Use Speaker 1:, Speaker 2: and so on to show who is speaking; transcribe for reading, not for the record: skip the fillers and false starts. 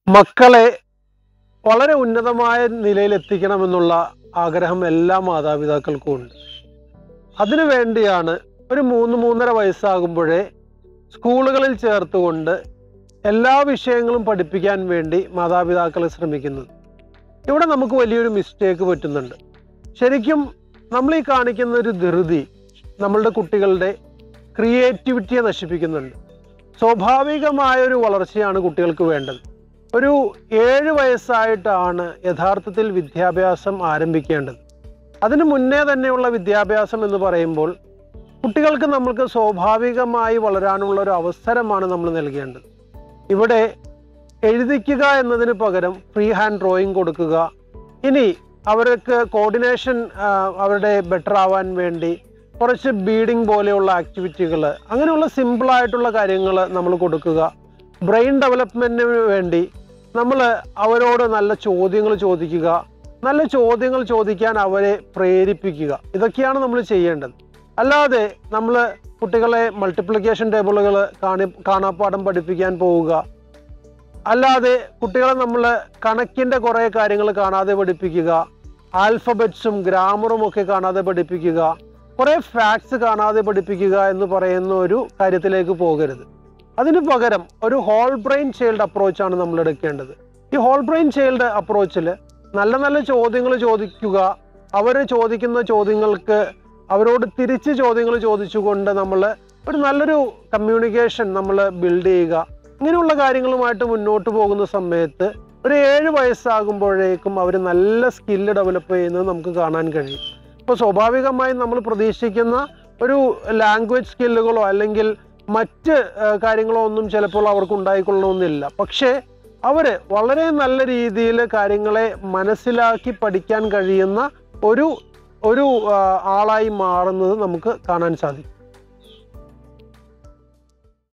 Speaker 1: മക്കളെ വളരെ ഉന്നതമായ നിലയിൽ എത്തിക്കണമെന്നുള്ള ആഗ്രഹം എല്ലാ മാതാപിതാക്കൾക്കും ഉണ്ട്. അതിനു വേണ്ടിയാണ് ഒരു 3-3.5 വയസ്സാകുമ്പോഴേ സ്കൂളുകളിൽ ചേർത്തുകൊണ്ട് എല്ലാ വിഷയങ്ങളും പഠിപ്പിക്കാൻ വേണ്ടി മാതാപിതാക്കൾ ശ്രമിക്കുന്നത്. ഇവിടെ നമുക്ക് വലിയൊരു മിസ്റ്റേക്ക് പറ്റുന്നുണ്ട്. ശരിക്കും നമ്മൾ ഈ കാണിക്കുന്ന ഒരു ധൃതി നമ്മളുടെ കുട്ടികളുടെ ക്രിയേറ്റിവിറ്റിയെ നശിപ്പിക്കുന്നുണ്ട്. സ്വാഭാവികമായൊരു വളർച്ചയാണ് കുട്ടികൾക്ക് വേണ്ടത്. ഒരു 7 വയസ്സായിട്ടാണ് യഥാർത്ഥത്തിൽ വിദ്യാഭ്യാസം ആരംഭിക്കേണ്ടത്. അതിനു മുന്നേ തന്നെയുള്ള വിദ്യാഭ്യാസം എന്ന് പറയുമ്പോൾ കുട്ടികൾക്ക് നമ്മൾക്ക് സ്വാഭാവികമായി വളരാനുള്ള ഒരു അവസരമാണ് നമ്മൾ നൽകേണ്ടത്. ഇവിടെ എഴുതിക്കുക എന്നതിന് പകരം ഫ്രീ ഹാൻഡ് ഡ്രോയിങ് കൊടുക്കുക, ഇനി അവർക്ക് കോർഡിനേഷൻ അവരുടെ ബെറ്റർ ആവാൻ വേണ്ടി കുറച്ച് ബീഡിങ് പോലെയുള്ള ആക്ടിവിറ്റികൾ, അങ്ങനെയുള്ള സിമ്പിളായിട്ടുള്ള കാര്യങ്ങൾ നമ്മൾ കൊടുക്കുക. ബ്രെയിൻ ഡെവലപ്മെൻറ്റിന് വേണ്ടി നമ്മൾ അവരോട് നല്ല ചോദ്യങ്ങൾ ചോദിക്കുക, നല്ല ചോദ്യങ്ങൾ ചോദിക്കാൻ അവരെ പ്രേരിപ്പിക്കുക. ഇതൊക്കെയാണ് നമ്മൾ ചെയ്യേണ്ടത്. അല്ലാതെ നമ്മൾ കുട്ടികളെ മൾട്ടിപ്ലിക്കേഷൻ ടേബിളുകൾ കാണാപ്പാഠം പഠിപ്പിക്കാൻ പോവുക, അല്ലാതെ കുട്ടികളെ നമ്മൾ കണക്കിൻ്റെ കുറേ കാര്യങ്ങൾ കാണാതെ പഠിപ്പിക്കുക, ആൽഫബറ്റ്സും ഗ്രാമറും ഒക്കെ കാണാതെ പഠിപ്പിക്കുക, കുറേ ഫാക്ട്സ് കാണാതെ പഠിപ്പിക്കുക എന്ന് പറയുന്ന ഒരു കാര്യത്തിലേക്ക് പോകരുത്. അതിനു പകരം ഒരു ഹോൾ ബ്രെയിൻ ചൈൽഡ് അപ്രോച്ചാണ് നമ്മൾ എടുക്കേണ്ടത്. ഈ ഹോൾ ബ്രെയിൻ ചൈൽഡ് അപ്രോച്ചിൽ നല്ല നല്ല ചോദ്യങ്ങൾ ചോദിക്കുക, അവർ ചോദിക്കുന്ന ചോദ്യങ്ങൾക്ക് അവരോട് തിരിച്ച് ചോദ്യങ്ങൾ ചോദിച്ചുകൊണ്ട് നമ്മൾ ഒരു നല്ലൊരു കമ്മ്യൂണിക്കേഷൻ നമ്മൾ ബിൽഡ് ചെയ്യുക. ഇങ്ങനെയുള്ള കാര്യങ്ങളുമായിട്ട് മുന്നോട്ട് പോകുന്ന സമയത്ത് ഒരു 7 വയസ്സാകുമ്പോഴേക്കും അവർ നല്ല സ്കില്ല് ഡെവലപ്പ് ചെയ്യുന്നത് നമുക്ക് കാണാൻ കഴിയും. ഇപ്പോൾ സ്വാഭാവികമായും നമ്മൾ പ്രതീക്ഷിക്കുന്ന ഒരു ലാംഗ്വേജ് സ്കില്ലുകളോ അല്ലെങ്കിൽ മറ്റ് കാര്യങ്ങളോ ഒന്നും ചിലപ്പോൾ അവർക്ക് ഉണ്ടായിക്കൊള്ളണമെന്നില്ല. പക്ഷേ അവർ വളരെ നല്ല രീതിയിൽ കാര്യങ്ങളെ മനസ്സിലാക്കി പഠിക്കാൻ കഴിയുന്ന ഒരു ആളായി മാറുന്നത് നമുക്ക് കാണാൻ സാധിക്കും.